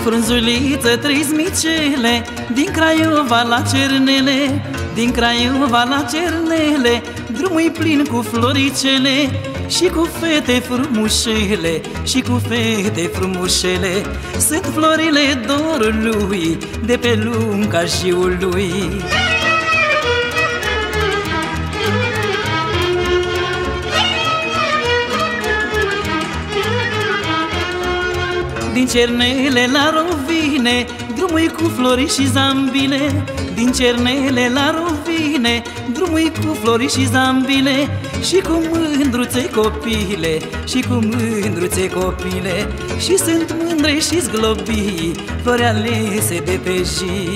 Frunzuliță, trei smicele, din Craiova la Cernele, din Craiova la Cernele, drumul-i plin cu floricele și cu fete frumușele, și cu fete frumușele. Sunt florile dorului de pe lunga jiului. Din Cernele la Rovine, drumul cu flori și zambile. Din Cernele la Rovine, drumul cu flori și zambile. Și cu mândruțe copile, și cu mândruțe copile. Și sunt mândre și zglobii, flori alese de pe zi.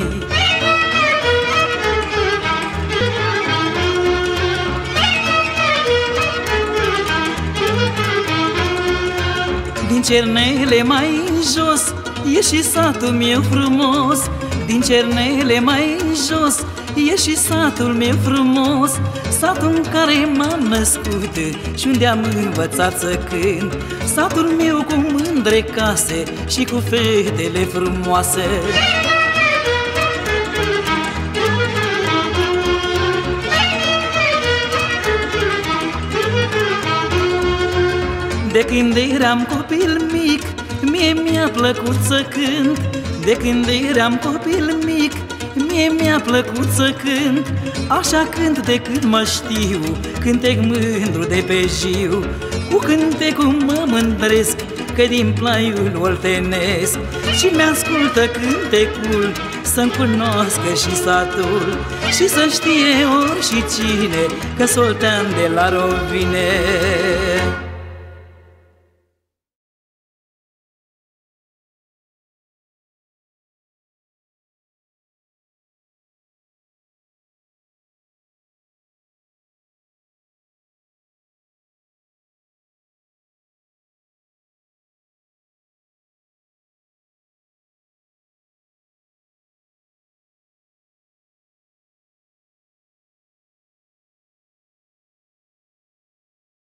Din Cernele mai în jos e și satul meu frumos. Din Cernele mai în jos e și satul meu frumos. Satul în care m-am născut și unde am învățat să cânt. Satul meu cu mândre case și cu fetele frumoase. De când eram copil mic, mie mi-a plăcut să cânt. De când eram copil mic, mie mi-a plăcut să cânt. Așa cânt de cât mă știu, cântec mândru de pe jiu. Cu cântecul mă mândresc, că din plaiul oltenesc. Și mi-ascultă cântecul, să-mi cunoască și satul, și să știe ori și cine, că Soltean de la Rovine.